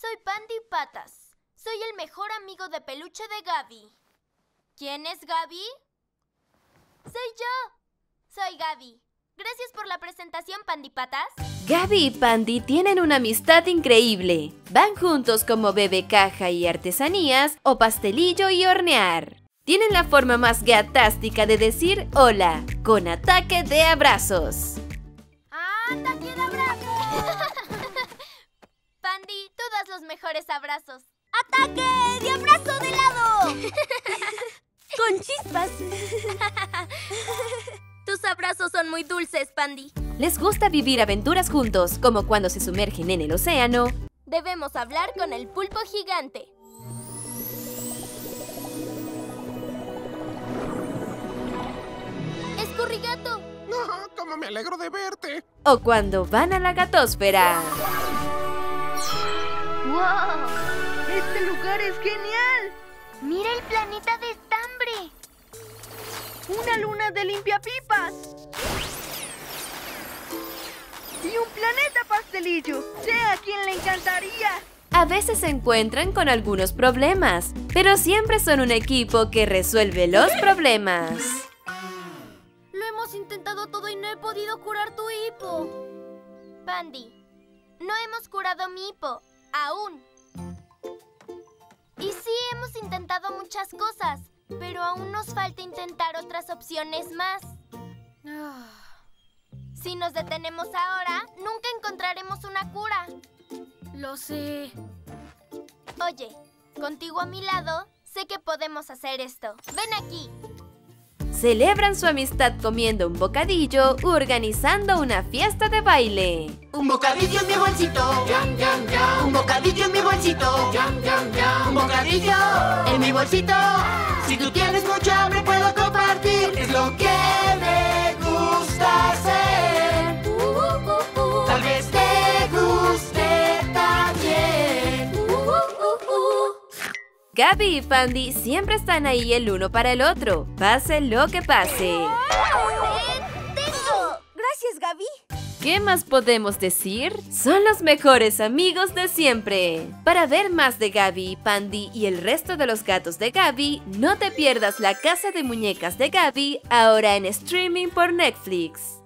Soy Pandy Patas. Soy el mejor amigo de peluche de Gaby. ¿Quién es Gaby? Soy yo. Soy Gaby. Gracias por la presentación, Pandy Patas. Gaby y Pandy tienen una amistad increíble. Van juntos como bebé caja y artesanías o pastelillo y hornear. Tienen la forma más gatástica de decir hola, con ataque de abrazos. ¡Ataque de abrazos! Pandy, tú das los mejores abrazos. ¡Ataque de abrazo de helado! ¡Con chispas! Tus abrazos son muy dulces, Pandy. Les gusta vivir aventuras juntos, como cuando se sumergen en el océano. Debemos hablar con el pulpo gigante. ¡Escurrigato! ¡Oh, cómo me alegro de verte! O cuando van a la gatósfera. ¡Wow! ¡Este lugar es genial! ¡Mira el planeta de estambre! ¡Una luna de limpiapipas! ¡Y un planeta pastelillo! ¡Sé a quién le encantaría! A veces se encuentran con algunos problemas, pero siempre son un equipo que resuelve los problemas. Lo hemos intentado todo y no he podido curar tu hipo. Pandy, no hemos curado mi hipo, aún. Y sí, hemos intentado muchas cosas, pero aún nos falta intentar otras opciones más. Si nos detenemos ahora, nunca encontraremos una cura. Lo sé. Oye, contigo a mi lado, sé que podemos hacer esto. ¡Ven aquí! Celebran su amistad comiendo un bocadillo u organizando una fiesta de baile. Un bocadillo en mi bolsito, yum, yum, yum. Un bocadillo en mi bolsito, yum, yum, yum. Un bocadillo en mi bolsito. Si tú tienes mucha hambre puedo compartir. Es lo que me gusta hacer. Tal vez te guste también. Gaby y Pandy siempre están ahí el uno para el otro, pase lo que pase. ¡Tengo! Gracias, Gaby. ¿Qué más podemos decir? Son los mejores amigos de siempre. Para ver más de Gaby, Pandy y el resto de los gatos de Gaby, no te pierdas La Casa de Muñecas de Gaby, ahora en streaming por Netflix.